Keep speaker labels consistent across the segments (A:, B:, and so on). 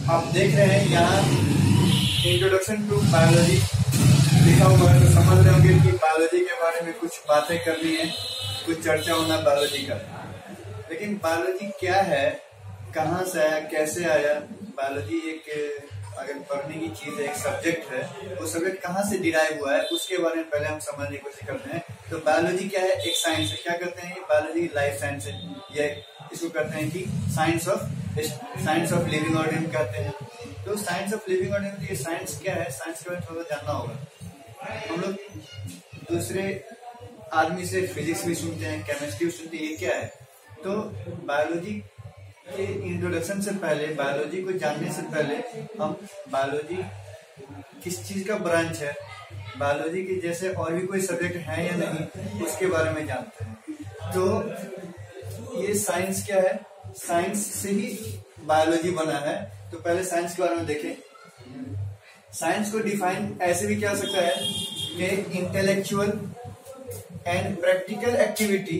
A: आप देख रहे हैं यहाँ इंट्रोडक्शन टू बायोलॉजी लिखा हुआ है, तो समझ रहे होंगे कि बायोलॉजी के बारे में कुछ बातें करनी है, कुछ चर्चा होना बायोलॉजी का। लेकिन बायोलॉजी क्या है, कहाँ से आया, कैसे आया? बायोलॉजी एक अगर पढ़ने की चीज है, एक सब्जेक्ट है, वो सब्जेक्ट कहाँ से डिराइव हुआ है उसके बारे में पहले हम समझने की कोशिश करते हैं। तो बायोलॉजी क्या है? एक साइंस है। क्या करते हैं? बायोलॉजी लाइफ साइंस है, ये इसको कहते हैं कि साइंस ऑफ लिविंग ऑर्गेनिज्म कहते हैं। तो साइंस ऑफ लिविंग ऑर्गेनिज्म, ये साइंस क्या है, साइंस के बारे में थोड़ा जानना होगा। हम लोग दूसरे आदमी से फिजिक्स भी सुनते हैं, केमिस्ट्री भी सुनते हैं, ये क्या है? तो बायोलॉजी के इंट्रोडक्शन से पहले, बायोलॉजी को जानने से पहले हम बायोलॉजी किस चीज का ब्रांच है, बायोलॉजी के जैसे और भी कोई सब्जेक्ट है या नहीं, उसके बारे में जानते हैं। तो ये साइंस क्या है? साइंस से ही बायोलॉजी बना है। तो पहले साइंस के बारे में देखें। साइंस को डिफाइन ऐसे भी किया जा सकता है कि intellectual and practical activity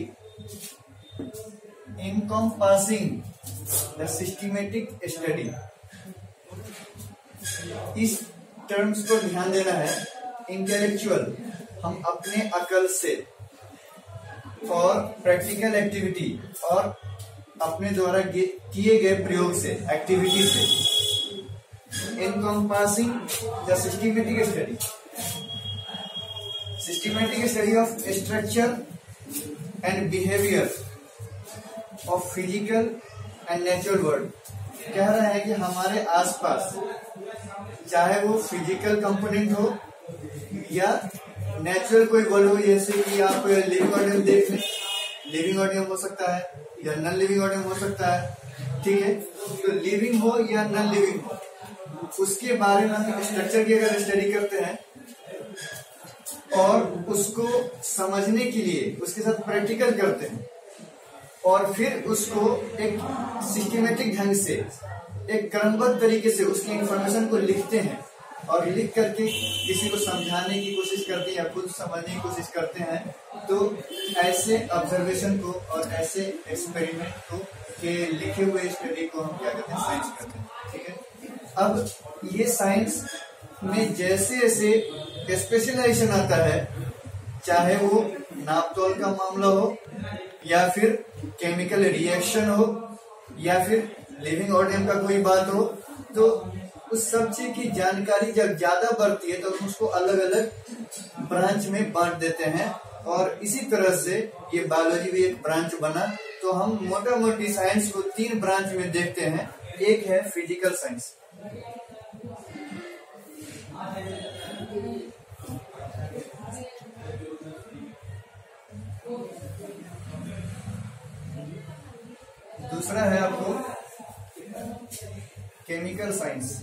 A: encompassing the systematic study। इस टर्म्स को ध्यान देना है। इंटेलेक्चुअल, हम अपने अकल से, और प्रैक्टिकल एक्टिविटी, और अपने द्वारा किए गए प्रयोग से, एक्टिविटी से। encompassing the systematic study, systematic study of structure and behavior of physical and natural world. कह रहा है कि हमारे आसपास, चाहे वो फिजिकल कंपोनेंट हो या नेचुरल कोई वर्ल्ड हो, जैसे कि आप लिविंग ऑर्गेनिज्म देख लें, लिविंग ऑर्गेनिज्म हो सकता है या नॉन लिविंग ऑर्गेनिज्म हो सकता है, ठीक है। तो लिविंग हो या नॉन लिविंग हो, उसके बारे में हम स्ट्रक्चर की अगर स्टडी करते हैं और उसको समझने के लिए उसके साथ प्रैक्टिकल करते हैं, और फिर उसको एक सिस्टमेटिक ढंग से, एक क्रमबद्ध तरीके से उसकी इंफॉर्मेशन को लिखते हैं, और लिख करके किसी को समझाने की कोशिश करते हैं या खुद समझने की कोशिश करते हैं, तो ऐसे ऑब्जर्वेशन को और ऐसे एक्सपेरिमेंट को के लिखे हुए स्टडी को हम क्या कहते हैं? साइंस कहते हैं, ठीक है। अब ये साइंस में जैसे जैसे स्पेशलाइजेशन आता है, चाहे वो नापतोल का मामला हो, या फिर केमिकल रिएक्शन हो, या फिर लिविंग ऑर्गेनिज्म का कोई बात हो, तो उस सब चीज की जानकारी जब ज्यादा बढ़ती है तो हम उसको अलग अलग ब्रांच में बांट देते हैं, और इसी तरह से ये बायोलॉजी भी एक ब्रांच बना। तो हम मोटा मोटी साइंस को 3 ब्रांच में देखते हैं। एक है फिजिकल साइंस, दूसरा है आपको केमिकल साइंस,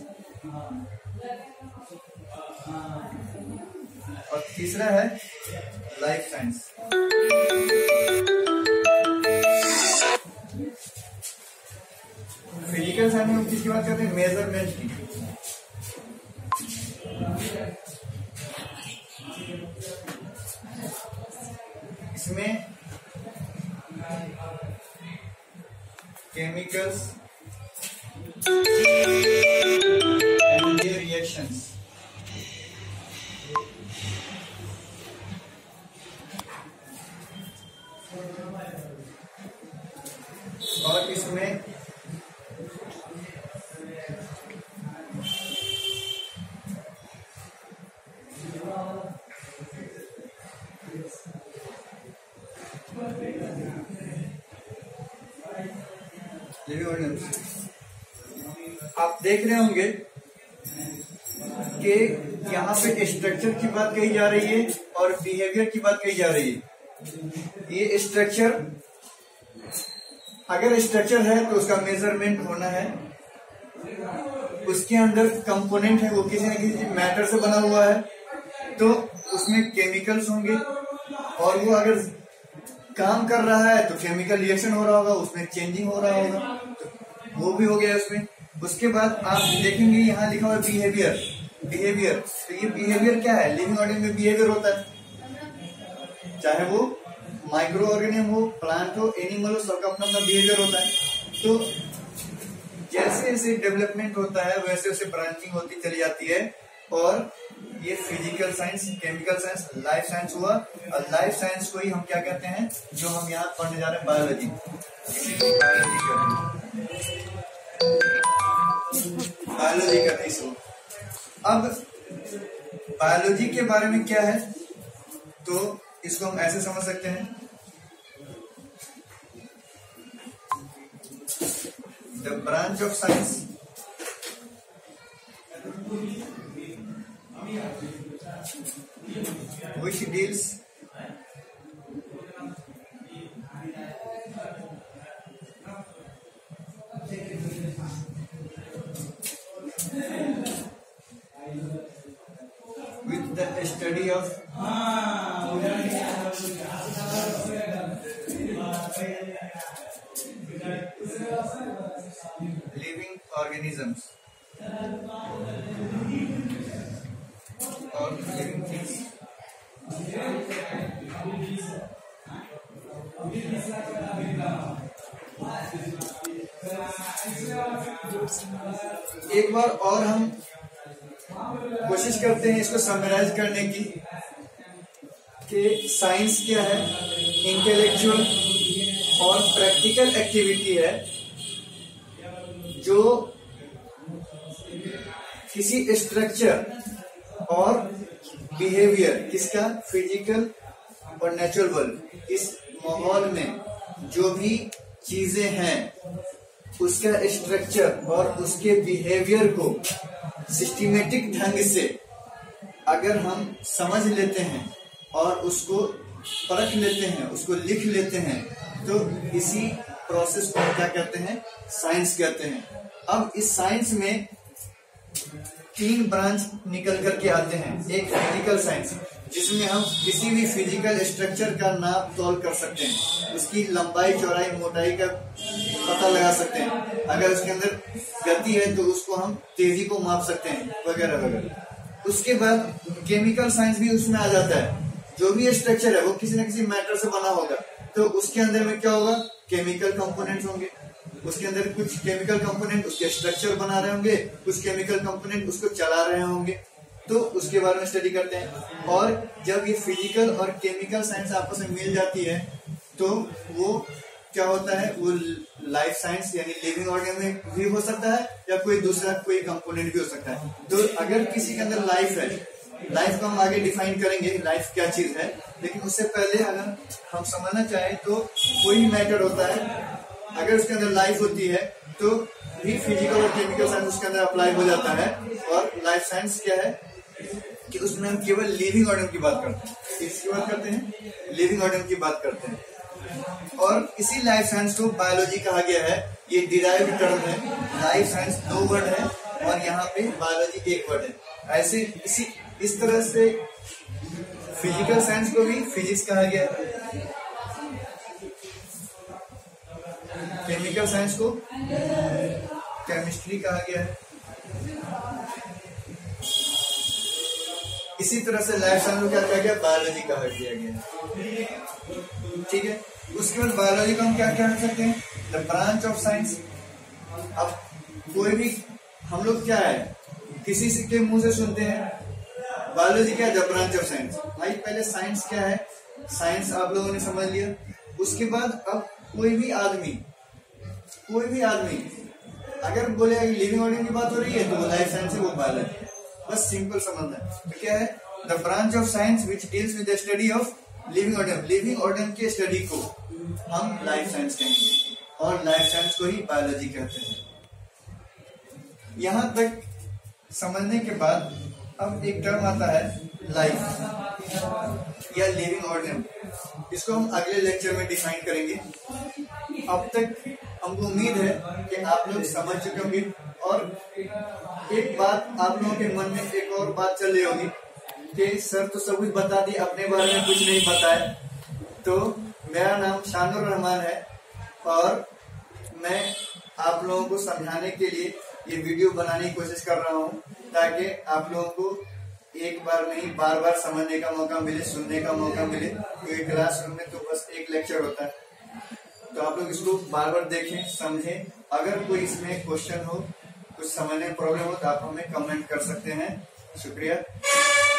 A: और तीसरा है लाइफ साइंस। फिजिकल साइंस में हम किसकी बात करते हैं? मेजरमेंट की। इसमें केमिकल्स एंड देयर रिएक्शंस, और इसमें लिविंग ऑर्गेनिज्म। आप देख रहे होंगे कि यहाँ पे स्ट्रक्चर की बात कही जा रही है और बिहेवियर की बात कही जा रही है। ये स्ट्रक्चर, अगर स्ट्रक्चर है तो उसका मेजरमेंट होना है, उसके अंदर कंपोनेंट है वो किसी न किसी मैटर से बना हुआ है, तो उसमें केमिकल्स होंगे, और वो अगर काम कर रहा है तो केमिकल रिएक्शन हो रहा होगा, उसमें चेंजिंग हो रहा होगा, तो वो भी हो गया उसमें। उसके बाद आप देखेंगे यहाँ लिखा हुआ है बिहेवियर। तो ये बिहेवियर क्या है? लिविंग ऑर्गेनिज्म में बिहेवियर होता है, चाहे वो माइक्रो ऑर्गेनिज्म हो, प्लांट हो, एनिमल हो, सबका अपना अपना बिहेवियर होता है। तो जैसे जैसे डेवलपमेंट होता है वैसे वैसे ब्रांचिंग होती चली जाती है, और ये physical science, chemical science, life science हुआ। और लाइफ साइंस को ही हम क्या कहते हैं, जो हम यहाँ पढ़ने जा रहे हैं, बायोलॉजी। बायोलॉजी कहते हैं इसको। अब बायोलॉजी के बारे में क्या है, तो इसको हम ऐसे समझ सकते हैं, the branch of science which deals with the study of living organisms or living things। एक बार और हम कोशिश करते हैं इसको समराइज करने की, कि साइंस क्या है, इंटेलेक्चुअल और प्रैक्टिकल एक्टिविटी है जो किसी स्ट्रक्चर और बिहेवियर, किसका, फिजिकल और नेचुरल वर्ल्ड, इस माहौल में जो भी चीजें हैं उसका स्ट्रक्चर और उसके बिहेवियर को सिस्टमेटिक ढंग से अगर हम समझ लेते हैं और उसको परख लेते हैं, उसको लिख लेते हैं, तो इसी प्रोसेस को क्या कहते हैं, साइंस कहते हैं। अब इस साइंस में 3 ब्रांच निकल करके आते हैं। एक फिजिकल साइंस, जिसमें हम किसी भी फिजिकल स्ट्रक्चर का नाप तोल कर सकते हैं, उसकी लंबाई, चौड़ाई, मोटाई का पता लगा सकते हैं। अगर उसके अंदर गति है तो उसको हम तेजी को माप सकते हैं, वगैरह वगैरह। उसके बाद केमिकल साइंस भी उसमें आ जाता है। जो भी स्ट्रक्चर है वो किसी न किसी मैटर से बना होगा, तो उसके अंदर में क्या होगा, केमिकल कंपोनेंट्स होंगे। उसके अंदर कुछ केमिकल कंपोनेंट उसके स्ट्रक्चर बना रहे होंगे, कुछ केमिकल कंपोनेंट उसको चला रहे होंगे, तो उसके बारे में स्टडी करते हैं। और जब ये फिजिकल और केमिकल साइंस आपस में मिल जाती है तो वो क्या होता है, वो लाइफ साइंस यानी लिविंग ऑर्गेनिज्म भी हो सकता है, या कोई दूसरा कोई कंपोनेंट भी हो सकता है। तो अगर किसी के अंदर लाइफ है, लाइफ को हम आगे डिफाइन करेंगे लाइफ क्या चीज है, लेकिन उससे पहले अगर हम समझना चाहें तो कोई मैटर होता है, अगर उसके अंदर लाइफ होती है तो भी फिजिकल और केमिकल साइंस उसके अंदर अप्लाई हो जाता है। और लाइफ साइंस क्या है कि उसमें हम केवल लिविंग ऑर्गेनिज्म की बात करते हैं, किसकी बात करते हैं, लिविंग ऑर्गेनिज्म की बात करते हैं। और इसी लाइफ साइंस को बायोलॉजी कहा गया है। ये डिराइव्ड टर्म है, लाइफ साइंस 2 वर्ड है और यहाँ पे बायोलॉजी 1 वर्ड है। ऐसे इस तरह से फिजिकल साइंस को भी फिजिक्स कहा गया है, केमिकल साइंस को केमिस्ट्री कहा गया है। इसी तरह से लाइफ साइंस को क्या कहा गया, बायोलॉजी कहा गया। ठीक है, उसके बाद बायोलॉजी को हम क्या कह सकते हैं, द ब्रांच ऑफ साइंस। अब कोई भी हम लोग क्या है, किसी के मुंह से सुनते हैं बायोलॉजी क्या है, द ब्रांच ऑफ साइंस। भाई पहले साइंस क्या है, साइंस आप लोगों ने समझ लिया। उसके बाद अब कोई भी आदमी अगर बोले लिविंग ऑर्गेनिज्म की बात हो रही है तो वो लाइफ साइंस है, वो बायोलॉजी है। बस सिंपल समझना है। तो क्या है, the branch of science which deals with the study of living organism. Living organism के स्टडी को हम लाइफ साइंस कहेंगे और लाइफ साइंस को ही बायोलॉजी कहते हैं। यहां तक समझने के बाद अब एक टर्म आता है लाइफ या लिविंग ऑर्गेनिज्म। इसको हम अगले लेक्चर में डिफाइन करेंगे। अब तक हमको उम्मीद है कि आप लोग समझ चुके होंगे। और एक बात आप लोगों के मन में एक और बात चल रही होगी कि सर तो सब कुछ बता दी, अपने बारे में कुछ नहीं बताया। तो मेरा नाम शानुर रहमान है और मैं आप लोगों को समझाने के लिए ये वीडियो बनाने की कोशिश कर रहा हूँ, ताकि आप लोगों को एक बार नहीं बार बार समझने का मौका मिले, सुनने का मौका मिले। क्योंकि क्लासरूम में तो बस एक लेक्चर होता है। तो आप लोग इसको बार बार देखें, समझें। अगर कोई इसमें क्वेश्चन हो, कुछ समझने में प्रॉब्लम हो तो आप हमें कमेंट कर सकते हैं। शुक्रिया।